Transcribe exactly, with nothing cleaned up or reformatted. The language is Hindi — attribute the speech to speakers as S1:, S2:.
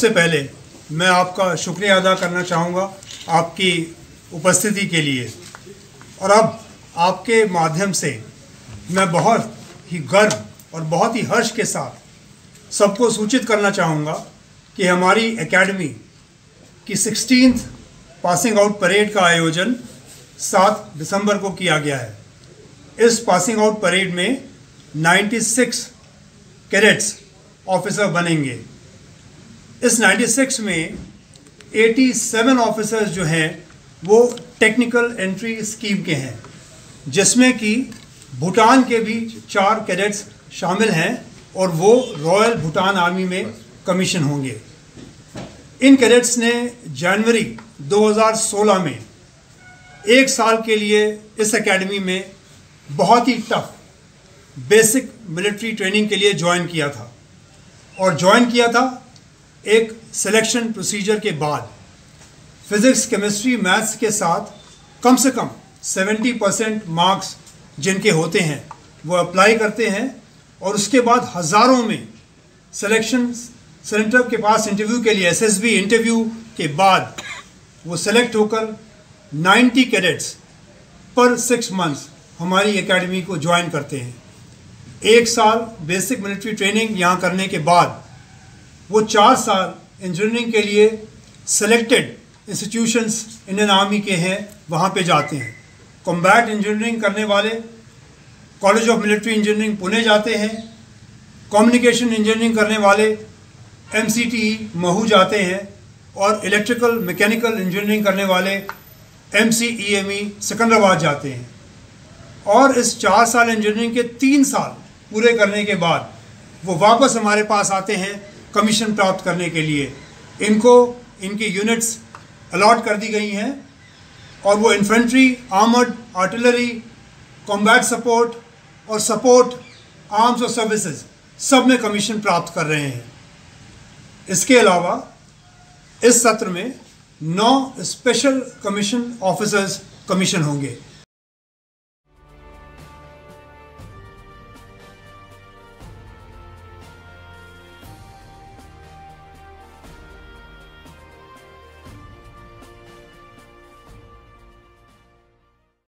S1: सबसे पहले मैं आपका शुक्रिया अदा करना चाहूँगा आपकी उपस्थिति के लिए। और अब आपके माध्यम से मैं बहुत ही गर्व और बहुत ही हर्ष के साथ सबको सूचित करना चाहूँगा कि हमारी एकेडमी की सिक्सटीन्थ पासिंग आउट परेड का आयोजन सात दिसंबर को किया गया है। इस पासिंग आउट परेड में छियानवे कैडेट्स ऑफिसर बनेंगे। इस छियानवे में सत्तासी ऑफिसर्स जो हैं वो टेक्निकल एंट्री स्कीम के हैं, जिसमें कि भूटान के भी चार कैडेट्स शामिल हैं और वो रॉयल भूटान आर्मी में कमीशन होंगे। इन कैडेट्स ने जनवरी दो हज़ार सोलह में एक साल के लिए इस एकेडमी में बहुत ही टफ बेसिक मिलिट्री ट्रेनिंग के लिए ज्वाइन किया था और ज्वाइन किया था एक सिलेक्शन प्रोसीजर के बाद। फिज़िक्स, केमिस्ट्री, मैथ्स के साथ कम से कम सत्तर परसेंट मार्क्स जिनके होते हैं वो अप्लाई करते हैं और उसके बाद हज़ारों में सिलेक्शन सेंटर के पास इंटरव्यू के लिए एसएसबी इंटरव्यू के बाद वो सेलेक्ट होकर नब्बे कैडेट्स पर सिक्स मंथ्स हमारी एकेडमी को ज्वाइन करते हैं। एक साल बेसिक मिलिट्री ट्रेनिंग यहाँ करने के बाद वो चार साल इंजीनियरिंग के लिए सेलेक्टेड इंस्टीट्यूशंस इंडियन आर्मी के हैं, वहाँ पे जाते हैं। कॉम्बैट इंजीनियरिंग करने वाले college of military engineering Pune जाते हैं। कम्युनिकेशन इंजीनियरिंग करने वाले एमसीटीई महू जाते हैं और इलेक्ट्रिकल मैकेनिकल इंजीनियरिंग करने वाले एमसीईएमई सिकंदराबाद जाते हैं। और इस चार साल इंजीनियरिंग के तीन साल पूरे करने के बाद वो वापस हमारे पास आते हैं कमीशन प्राप्त करने के लिए। इनको इनकी यूनिट्स अलॉट कर दी गई हैं और वो infantry, armoured, artillery, combat support और सपोर्ट आर्म्स और सर्विसेज सब में कमीशन प्राप्त कर रहे हैं। इसके अलावा इस सत्र में नौ स्पेशल कमीशन ऑफिसर्स कमीशन होंगे।